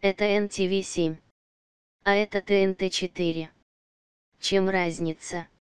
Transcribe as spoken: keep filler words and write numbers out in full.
Это эн ти ви семь. А это тэ эн тэ четыре. Чем разница?